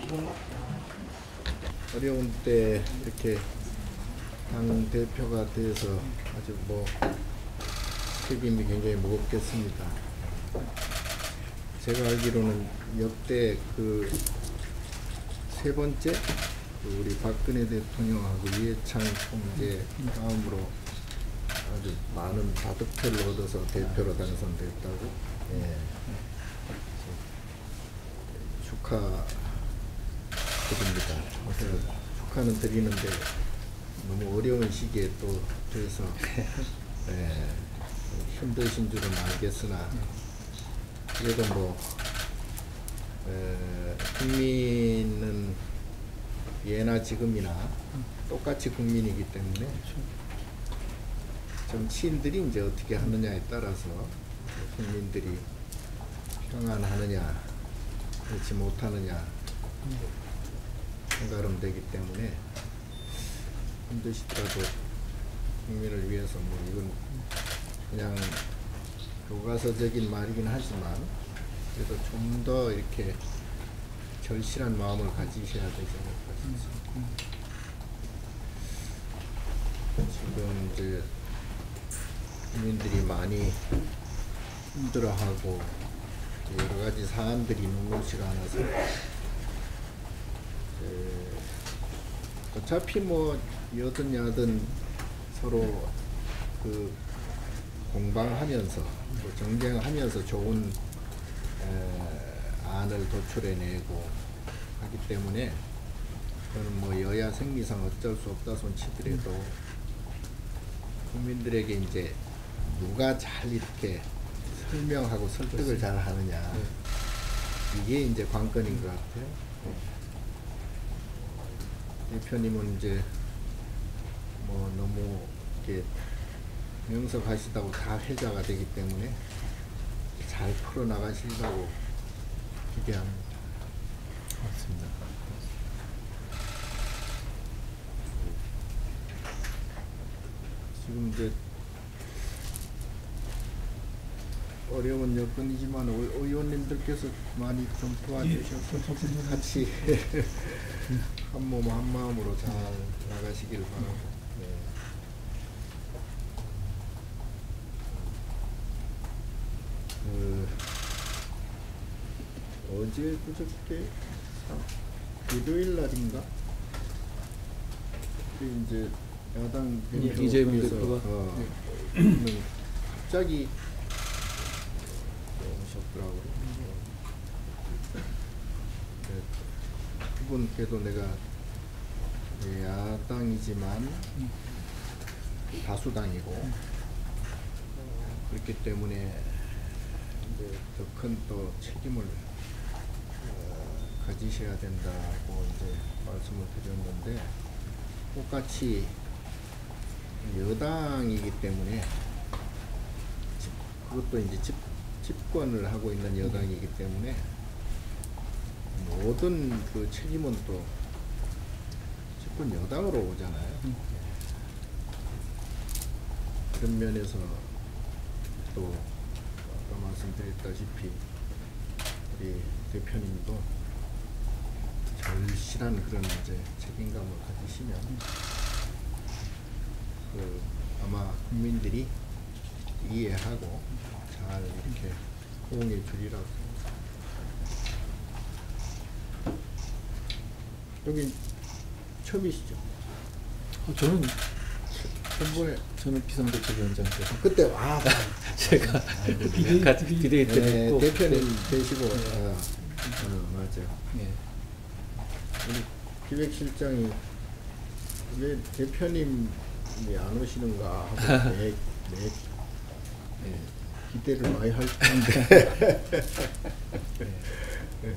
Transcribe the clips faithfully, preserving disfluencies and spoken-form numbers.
어려운 때 이렇게 당 대표가 돼서 아주 뭐 책임이 굉장히 무겁겠습니다. 제가 알기로는 역대 그 세 번째 그 우리 박근혜 대통령하고 이해창 총재 다음으로 아주 많은 다득표를 얻어서 대표로 당선됐다고. 예. 축하드립니다. 축하는 드리는데 너무 어려운 시기에 또 돼서 예, 힘드신 줄은 알겠으나 그래도 뭐 에, 국민은 예나 지금이나 똑같이 국민이기 때문에 정치인들이 이제 어떻게 하느냐에 따라서 국민들이 평안하느냐 그렇지 못하느냐 한가름되기 때문에 힘드시더라도 국민을 위해서 뭐 이건 그냥 교과서적인 말이긴 하지만 그래도 좀 더 이렇게 절실한 마음을 가지셔야 되지 않을까 싶습니다. 지금 이제 국민들이 많이 힘들어하고 여러 가지 사안들이 녹록지가 않아서 어차피 뭐 여든 야든 서로 그 공방하면서 또 정쟁하면서 좋은 에, 안을 도출해내고 하기 때문에 저는 뭐 여야 생리상 어쩔 수 없다 손치더라도 국민들에게 이제 누가 잘 이렇게 설명하고 설득을 잘 하느냐 이게 이제 관건인 것 같아요. 대표님은 이제 뭐 너무 이렇게 명석하시다고 다 회자가 되기 때문에 잘 풀어나가시려고 기대합니다. 맞습니다. 지금 이제 어려운 여건이지만 의원님들께서 많이 좀 도와주셔서 같이 한 몸 한 마음으로 잘 나가시길 바라고. 네. 그 어제 그저께 일요일 날인가? 그 이제 야당 이재명 대표가 어, 네. 갑자기 오셨더라고요. 네. 그분께도 내가 야당이지만 다수당이고 그렇기 때문에 이제 더 큰 또 책임을 어, 가지셔야 된다고 이제 말씀을 드렸는데 똑같이 여당이기 때문에 그것도 이제 집, 집권을 하고 있는 여당이기 때문에 모든 그 책임은 또 집권 여당으로 오잖아요. 음. 그런 면에서 또 아까 말씀드렸다시피 우리 대표님도 절실한 그런 이제 책임감을 가지시면 그 아마 국민들이 이해하고 잘 이렇게 호응해 주리라고 생각합니다. 여기 처음이시죠? 어, 저는 전번에 저는 비상대책위원장 때 그때 와 제가 비대위 같이 비대위 때 네, 꼭 대표님 네. 되시고 네. 아, 어, 맞아요. 네. 우리 기획실장이 왜 대표님이 안 오시는가 하고 매, 매 네, 기대를 많이 할 텐데 네. 네.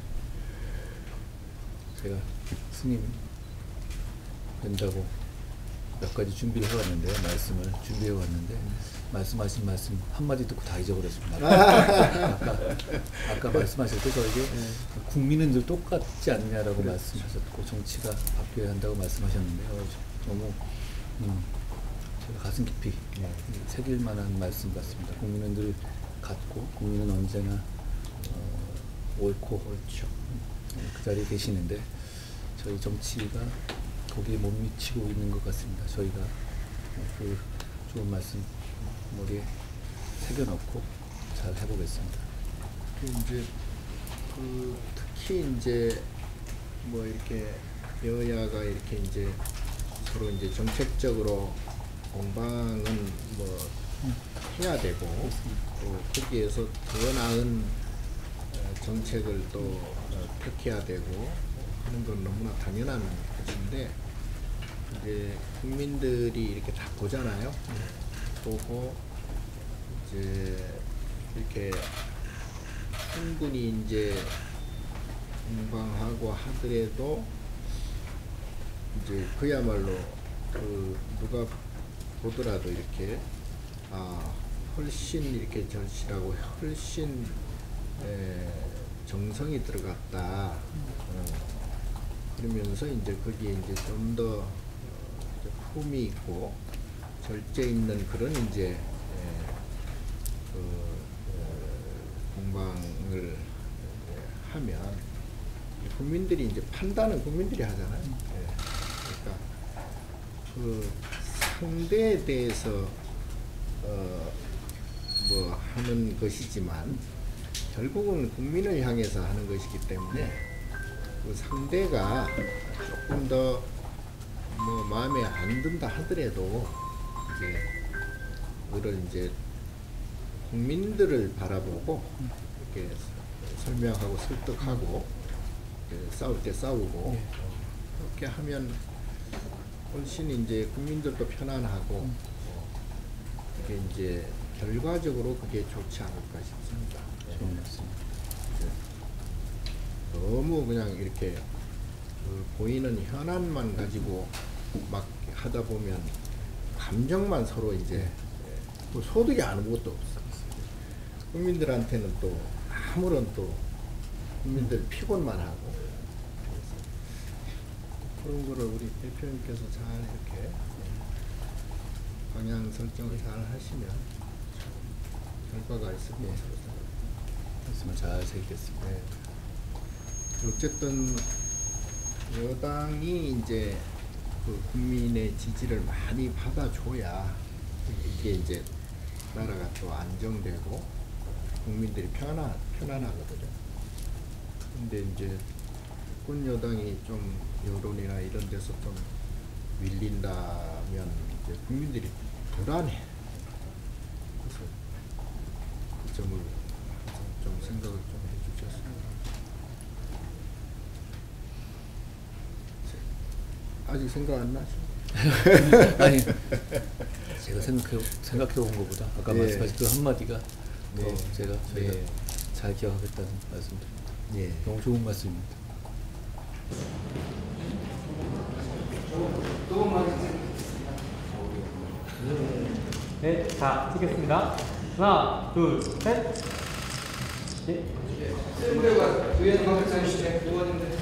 제가 스님 된다고 몇 가지 준비를 해왔는데 말씀을 준비해 왔는데 음. 말씀하신 말씀 한마디 듣고 다 잊어버렸습니다. 아까, 아까 말씀하실 때 저에게 네. 국민은 늘 똑같지 않냐라고 그렇죠. 말씀하셨고 정치가 바뀌어야 한다고 말씀하셨는데 어, 너무 음, 제가 가슴 깊이 네. 새길 만한 말씀 같습니다. 국민은 늘 같고 국민은 언제나 어, 옳고 옳죠. 네, 그 자리에 계시는데 저희 정치가 거기에 못 미치고 있는 것 같습니다. 저희가 그 좋은 말씀 머리에 새겨넣고 잘 해보겠습니다. 그 이제 그 특히 이제 뭐 이렇게 여야가 이렇게 이제 서로 이제 정책적으로 공방은 뭐 해야 되고 또 거기에서 더 나은 정책을 또 펼쳐야 되고 하는 건 너무나 당연한 것인데 이제 국민들이 이렇게 다 보잖아요. 보고 이제 이렇게 충분히 이제 공방하고 하더라도 이제 그야말로 그 누가 보더라도 이렇게 아 훨씬 이렇게 절실하고 훨씬 에, 정성이 들어갔다. 어, 그러면서 이제 거기에 이제 좀 더 어, 품이 있고 절제 있는 그런 이제 에, 그 어, 공방을 하면 국민들이 이제 판단은 국민들이 하잖아요. 예. 그러니까 그 상대에 대해서 어 뭐 하는 것이지만 결국은 국민을 향해서 하는 것이기 때문에 그 상대가 조금 더 뭐 마음에 안 든다 하더라도 이제 그걸 이제 국민들을 바라보고 이렇게 설명하고 설득하고 싸울 때 싸우고 네. 그렇게 하면 훨씬 이제 국민들도 편안하고 어, 이게 이제 결과적으로 그게 좋지 않을까 싶습니다. 좋은 말씀입니다. 너무 그냥 이렇게 그 보이는 현안만 가지고 막 하다 보면 감정만 서로 이제 뭐 소득이 아무것도 없어. 국민들한테는 또 아무런 또 국민들 피곤만 하고 그런 거를 우리 대표님께서 잘 이렇게 방향 설정을 잘 하시면 결과가 있을 것으로 생각합니다. 말씀을 잘 새기겠습니다. 네. 어쨌든 여당이 이제 그 국민의 지지를 많이 받아줘야 이게 이제 나라가 또 안정되고 국민들이 편안 편안하거든요. 근데 이제 집권 여당이 좀 여론이나 이런 데서 좀 밀린다면 이제 국민들이 불안해. 그래서 그 점을 항상 좀 생각을 좀 해주셨습니다. 아직 생각 안 나죠? 아니 제가 생각해 생각해 본 것보다 아까 네. 말씀하신 그 한마디가 더 네. 제가 저희가 네. 잘 기억하겠다는 말씀드립니다. 예. 너무 좋은 말씀입니다. 네, 자, 찍겠습니다. 하나, 둘, 셋. 네. 샌드가 의원 박사님이시네, 의원인데.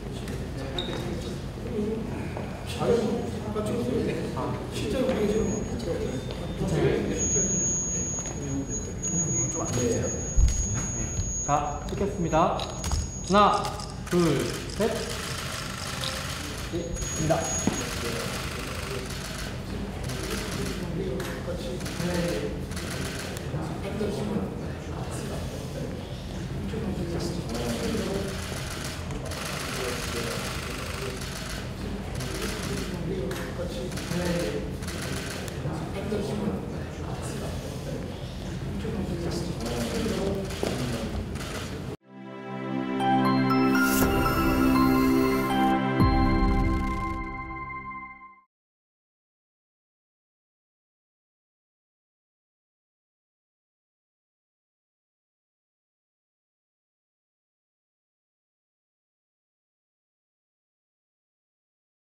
실제로 우리 지금 자, 찍겠습니다. 하나, 둘, 셋. 네, 입니다.